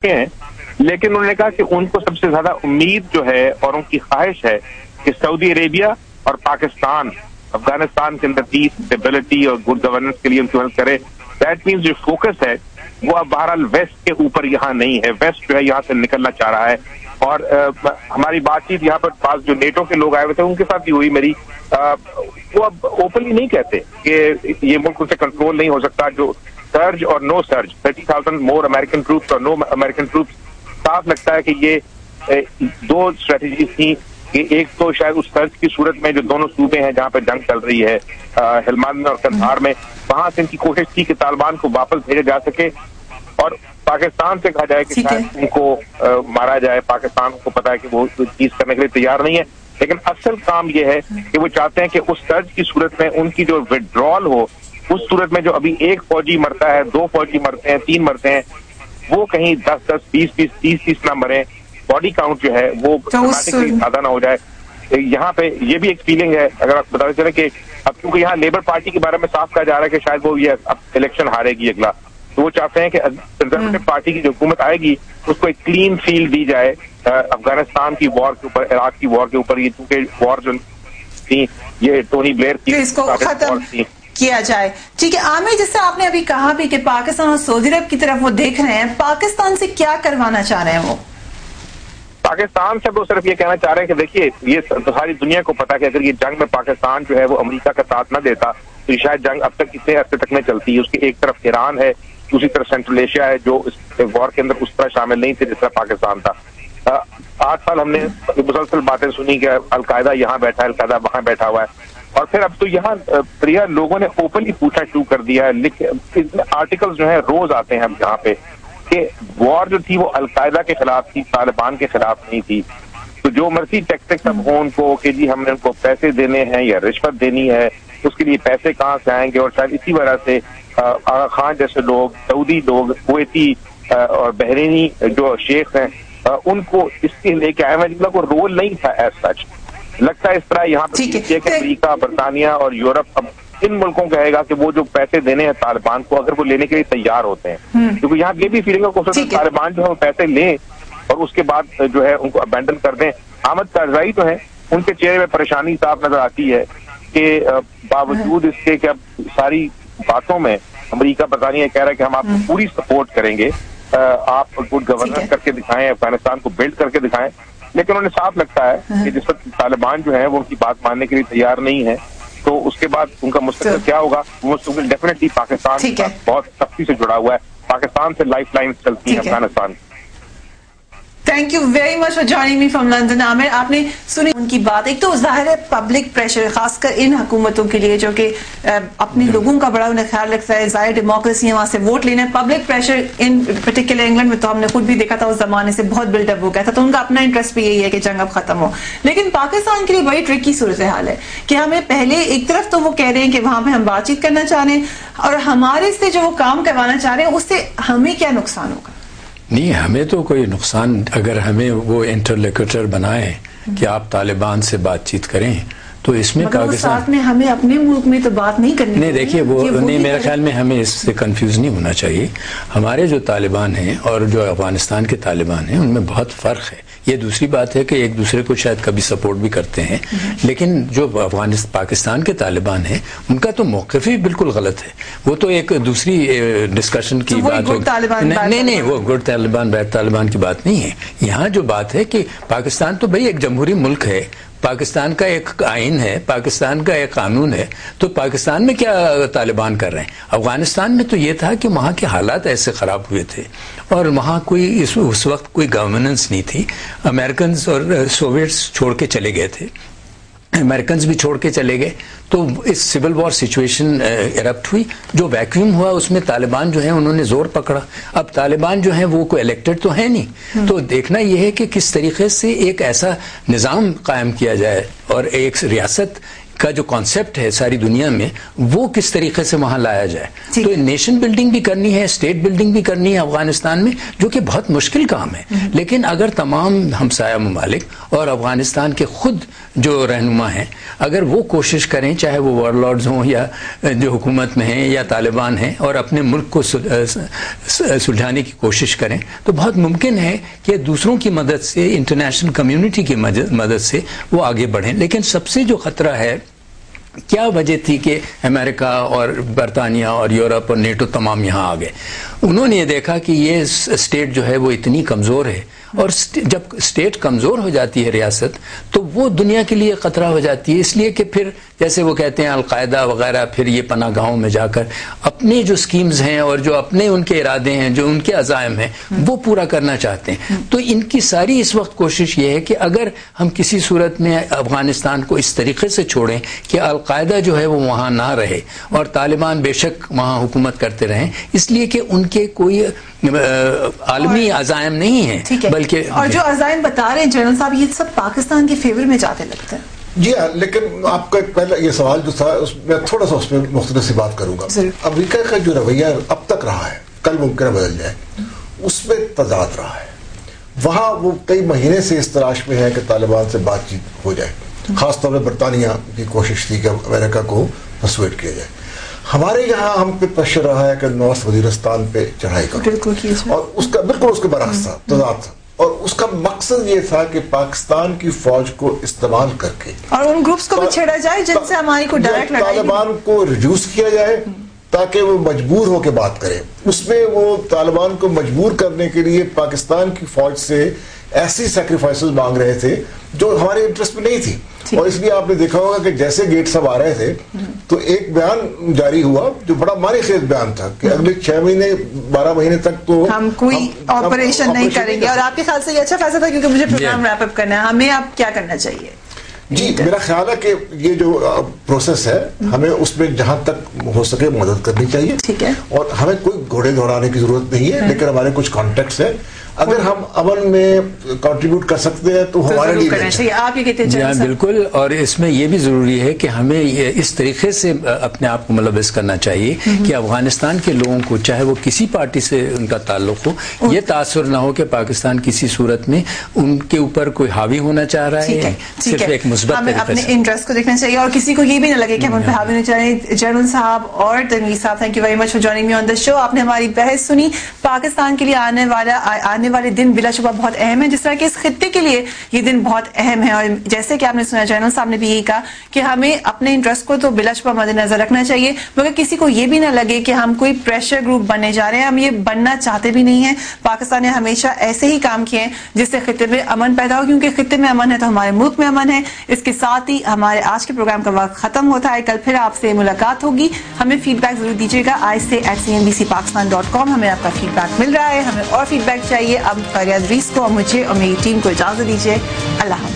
چکے ہیں، لیکن انہوں نے کہا کہ ان کو سب سے زیادہ امید جو ہے اور ان کی خواہش ہے کہ سعودی عربیہ اور پاکستان افغانستان کے اندر پیس، اسٹیبلٹی اور گڈ گورننس کے لیے ان کی مدد کرے. دیٹ مینس جو فوکس ہے وہ اب بہرحال ویسٹ کے اوپر یہاں نہیں ہے. ویسٹ جو ہے یہاں سے نکلنا چاہ رہا ہے. اور ہماری بات چیت یہاں پر پاس جو نیٹو کے لوگ آئے ہوئے تھے ان کے ساتھ بھی ہوئی میری، وہ اب اوپنلی نہیں کہتے کہ یہ ملک ان سے کنٹرول نہیں ہو سکتا. جو سرج اور نو سرج، 30,000 مور امریکن ٹروپس اور نو امریکن ٹروپس، صاف لگتا ہے کہ یہ دو اسٹریٹجیز تھیں کہ ایک تو شاید اس سرج کی صورت میں جو دونوں صوبے ہیں جہاں پہ جنگ چل رہی ہے، ہلمند میں اور قندھار میں، وہاں سے ان کی کوشش تھی کہ طالبان کو واپس بھیجا جا سکے اور پاکستان سے کہا جائے کہ شاید ان کو مارا جائے. پاکستان کو پتا ہے کہ وہ چیز کرنے کے لیے تیار نہیں ہے، لیکن اصل کام یہ ہے کہ وہ چاہتے ہیں کہ اس سرج کی صورت میں ان کی جو وڈرال ہو، اس صورت میں جو ابھی ایک فوجی مرتا ہے، 2 فوجی مرتے ہیں، 3 مرتے ہیں، وہ کہیں 10-10, 20-20, 30-30 نہ مریں. باڈی کاؤنٹ جو ہے وہ ڈرامٹکلی زیادہ نہ ہو جائے. یہاں پہ یہ بھی ایک فیلنگ ہے، اگر آپ بتاتے چلیں کہ اب کیونکہ یہاں لیبر پارٹی کے بارے میں صاف کہا جا رہا ہے کہ شاید وہ یہ اب الیکشن ہارے گی اگلا، تو وہ چاہتے ہیں کہ کنزرویٹو پارٹی کی جو حکومت آئے گی اس کو ایک کلین فیل دی جائے افغانستان کی وار کے اوپر، عراق کی وار کے اوپر. یہ چونکہ وار جو تھی یہ ٹونی بلیئر کی اس کو ختم کیا جائے. ٹھیک ہے عامر، جس سے آپ نے ابھی کہا بھی کہ پاکستان اور سعودی عرب کی طرف وہ دیکھ رہے ہیں، پاکستان سے کیا کروانا چاہ رہے ہیں وہ؟ پاکستان سے وہ صرف یہ کہنا چاہ رہے ہیں کہ دیکھیے یہ ساری دنیا کو پتا کہ اگر یہ جنگ میں پاکستان جو ہے وہ امریکہ کا ساتھ نہ دیتا تو شاید جنگ اب تک اتنے عرصے تک میں چلتی ہے. اس کی ایک طرف ایران ہے، دوسری طرف سینٹرل ایشیا ہے جو اس وار کے اندر اس طرح شامل نہیں تھے جس طرح پاکستان تھا. 8 سال ہم نے مسلسل باتیں سنی کہ القاعدہ یہاں بیٹھا ہے، القاعدہ وہاں بیٹھا ہوا ہے، اور پھر اب تو یہاں پریا لوگوں نے اوپنلی پوچھنا شروع کر دیا ہے. آرٹیکل جو ہیں روز آتے ہیں یہاں پہ کہ وار جو تھی وہ القاعدہ کے خلاف تھی، طالبان کے خلاف نہیں تھی. تو جو مرضی ٹیکٹکس اب ہوں ان کو کہ جی ہم نے ان کو پیسے دینے ہیں یا رشوت دینی ہے، اس کے لیے پیسے کہاں سے آئیں گے. اور شاید اسی وجہ سے آغا خان جیسے لوگ، سعودی لوگ، کویتی اور بحرینی جو شیخ ہیں ان کو اس کے لے کے آئے ہیں. کو رول نہیں تھا ایز سچ. لگتا ہے اس طرح یہاں پر امریکہ، برطانیہ اور یورپ اب ان ملکوں کہے گا کہ وہ جو پیسے دینے ہیں طالبان کو اگر وہ لینے کے لیے تیار ہوتے ہیں، کیونکہ یہاں یہ بھی فیلنگ ہے طالبان جو ہے وہ پیسے لیں اور اس کے بعد جو ہے ان کو ابینڈن کر دیں. احمد کارزائی جو ہیں ان کے چہرے میں پریشانی صاف نظر آتی ہے کہ باوجود اس کے کہ اب ساری باتوں میں امریکہ برطانیہ کہہ رہا ہے کہ ہم آپ کو پوری سپورٹ کریں گے، آپ گڈ گورننس کر کے دکھائیں، افغانستان کو بلڈ کر کے دکھائیں، لیکن انہیں صاف لگتا ہے کہ جس وقت طالبان جو ہے وہ ان کی بات ماننے کے لیے تیار نہیں ہے تو اس کے بعد ان کا مستقبل کیا ہوگا. وہ مستقبل ڈیفینیٹلی پاکستان بہت سختی سے جڑا ہوا ہے. پاکستان سے لائف لائن چلتی ہیں Afghanistan. Thank you very much for joining me from London. Aamir, آپ نے سنی ان کی بات. ایک تو ظاہر ہے پبلک پریشر، خاص کر ان حکومتوں کے لیے جو کہ اپنے لوگوں کا بڑا انہیں خیال رکھتا ہے، ظاہر ڈیموکریسی ہے، وہاں سے ووٹ لینا ہے. Public pressure in particular England میں تو ہم نے خود بھی دیکھا تھا اس زمانے سے بہت بلڈ اپ ہو گیا تھا، تو ان کا اپنا انٹرسٹ بھی یہی ہے کہ جنگ اب ختم ہو. لیکن پاکستان کے لیے بڑی ٹرکی صورتحال ہے کہ ہمیں پہلے ایک طرف تو وہ کہہ رہے ہیں کہ وہاں پہ ہم بات چیت کرنا چاہ رہے ہیں اور ہمارے سے جو وہ کام کروانا چاہ رہے ہیں اس سے ہمیں کیا نقصان ہوگا؟ نہیں، ہمیں تو کوئی نقصان، اگر ہمیں وہ انٹرلیکوٹر بنائے کہ آپ طالبان سے بات چیت کریں تو اس میں ساتھ میں ہمیں اپنے ملک میں تو بات نہیں کرنی. نہیں دیکھیے وہ نہیں، میرے خیال میں ہمیں اس سے کنفیوز نہیں ہونا چاہیے. ہمارے جو طالبان ہیں اور جو افغانستان کے طالبان ہیں ان میں بہت فرق ہے. یہ دوسری بات ہے کہ ایک دوسرے کو شاید کبھی سپورٹ بھی کرتے ہیں، لیکن جو پاکستان کے طالبان ہیں ان کا تو موقف ہی بالکل غلط ہے. وہ تو ایک دوسری ڈسکشن کی بات ہوگی. نہیں، وہ گڈ طالبان بیڈ طالبان کی بات نہیں ہے. یہاں جو بات ہے کہ پاکستان تو بھائی ایک جمہوری ملک ہے، پاکستان کا ایک آئین ہے، پاکستان کا ایک قانون ہے، تو پاکستان میں کیا طالبان کر رہے ہیں؟ افغانستان میں تو یہ تھا کہ وہاں کے حالات ایسے خراب ہوئے تھے اور وہاں کوئی اس وقت کوئی گورننس نہیں تھی. امریکنز اور سوویٹس چھوڑ کے چلے گئے تھے، امریکنز بھی چھوڑ کے چلے گئے، تو اس سول وار سچویشن ایرپٹ ہوئی. جو ویکیوم ہوا اس میں طالبان جو ہیں انہوں نے زور پکڑا. اب طالبان جو ہیں وہ کوئی الیکٹڈ تو ہے نہیں، تو دیکھنا یہ ہے کہ کس طریقے سے ایک ایسا نظام قائم کیا جائے اور ایک ریاست کا جو کانسیپٹ ہے ساری دنیا میں وہ کس طریقے سے وہاں لایا جائے. تو نیشن بلڈنگ بھی کرنی ہے, اسٹیٹ بلڈنگ بھی کرنی ہے افغانستان میں, جو کہ بہت مشکل کام ہے. لیکن اگر تمام ہمسایہ ممالک اور افغانستان کے خود جو رہنما ہیں اگر وہ کوشش کریں, چاہے وہ وار لارڈز ہوں یا جو حکومت میں ہیں یا طالبان ہیں, اور اپنے ملک کو سلجھانے کی کوشش کریں, تو بہت ممکن ہے کہ دوسروں کی مدد سے, انٹرنیشنل کمیونٹی کی مدد سے وہ آگے بڑھیں. لیکن سب سے جو خطرہ ہے, کیا وجہ تھی کہ امریکہ اور برطانیہ اور یورپ اور نیٹو تمام یہاں آ گئے؟ انہوں نے یہ دیکھا کہ یہ اسٹیٹ جو ہے وہ اتنی کمزور ہے, اور جب اسٹیٹ کمزور ہو جاتی ہے ریاست, تو وہ دنیا کے لیے خطرہ ہو جاتی ہے. اس لیے کہ پھر جیسے وہ کہتے ہیں القاعدہ وغیرہ پھر یہ پناہ گاہوں میں جا کر اپنے جو سکیمز ہیں اور جو اپنے ان کے ارادے ہیں, جو ان کے عزائم ہیں, وہ پورا کرنا چاہتے ہیں. تو ان کی ساری اس وقت کوشش یہ ہے کہ اگر ہم کسی صورت میں افغانستان کو اس طریقے سے چھوڑیں کہ القاعدہ جو ہے وہ وہاں نہ رہے اور طالبان بے شک وہاں حکومت کرتے رہیں, اس لیے کہ ان کے کوئی عالمی عزائم نہیں ہیں, بلکہ اور جو عزائم بتا رہے ہیں جنرل صاحب یہ سب پاکستان کے فیور میں جاتے لگتے ہیں. جی ہاں, لیکن آپ کا پہلا یہ سوال جو تھا میں تھوڑا سا اس میں مختلف سی بات کروں گا. امریکہ کا جو رویہ اب تک رہا ہے, کل ممکن بدل جائے, اس میں تضاد رہا ہے. وہاں وہ کئی مہینے سے اس تلاش میں ہے کہ طالبان سے بات چیت ہو جائے. خاص طور پہ برطانیہ کی کوشش تھی کہ امریکہ کو پرسویٹ کیا جائے. ہمارے یہاں ہم پہ پریشر رہا ہے کہ نارتھ وزیرستان پہ چڑھائی کرو, اور اس کا بالکل اس کے برعکس تھا, تضاد تھا. اور اس کا مقصد یہ تھا کہ پاکستان کی فوج کو استعمال کر کے اور ان گروپس کو بھی چھیڑا جائے جن سے ہماری کو ڈائریکٹ لڑائی, طالبان کو ریڈیوس کیا جائے تاکہ وہ مجبور ہو کے بات کرے. اس میں وہ طالبان کو مجبور کرنے کے لیے پاکستان کی فوج سے ایسی سیکریفائسز مانگ رہے تھے جو ہمارے انٹرسٹ میں نہیں تھی. اور اس لیے آپ نے دیکھا ہوگا کہ جیسے گیٹ صاحب آ رہے تھے تو ایک بیان جاری ہوا جو بڑا معنی خیز بیان تھا کہ اگلے 6 مہینے 12 مہینے تک تو ہم کوئی آپریشن نہیں کریں گے. اور آپ کے خیال سے یہ اچھا فیصلہ تھا کیونکہ مجھے پروگرام ریپ اپ کرنا ہے, ہمیں اب کیا کرنا چاہیے؟ جی میرا خیال ہے کہ یہ جو پروسیس ہے ہمیں اس میں جہاں تک ہو سکے مدد کرنی چاہیے. ٹھیک ہے, اور ہمیں کوئی گھوڑے دوڑانے کی ضرورت نہیں ہے, لیکن ہمارے کچھ کانٹیکٹس ہیں, اگر ہم امن میں کنٹریبیوٹ کر سکتے ہیں تو ہمارے لیے آپ یہ کہتے ہیں. جی ہاں بالکل, اور اس میں یہ بھی ضروری ہے کہ ہمیں اس طریقے سے اپنے آپ کو ملوث کرنا چاہیے کہ افغانستان کے لوگوں کو, چاہے وہ کسی پارٹی سے ان کا تعلق ہو, یہ تاثر نہ ہو کہ پاکستان کسی صورت میں ان کے اوپر کوئی حاوی ہونا چاہ رہا ہے, صرف ایک مثبت ہمیں اپنے انٹرسٹ کو دیکھنا چاہیے اور کسی کو یہ بھی نہ لگے کہ ہم ان پہ حاوی ہونا چاہیے. جنرل صاحب اور Tanveer sahab, thank you very much for joining me on the show. آپ نے ہماری بحث سنی. پاکستان کے لیے آنے والے دن بلا شبہ بہت اہم ہے, جس طرح کہ اس خطے کے لیے یہ دن بہت اہم ہے. اور جیسے کہ آپ نے سنا, جنرل صاحب نے بھی یہی کہا کہ ہمیں اپنے انٹرسٹ کو تو بلا شبہ مد نظر رکھنا چاہیے, مگر کسی کو یہ بھی نہ لگے کہ ہم کوئی پریشر گروپ بننے جا رہے ہیں. ہم یہ بننا چاہتے بھی نہیں ہیں. پاکستان نے ہمیشہ ایسے ہی کام کیے ہیں جس سے خطے میں امن پیدا ہو, کیونکہ خطے میں امن ہے تو ہمارے ملک میں امن ہے. اس کے ساتھ ہی ہمارے آج کے پروگرام کا وقت ختم ہوتا ہے. کل پھر آپ سے ملاقات ہوگی. ہمیں فیڈ بیک ضرور دیجیے گا aise@cnbcpakistan.com. ہمیں آپ کا فیڈ بیک مل رہا ہے, ہمیں اور فیڈ بیک چاہیے. اب فریاد ریس کو, مجھے اور میری ٹیم کو اجازت دیجیے. اللہ حافظ.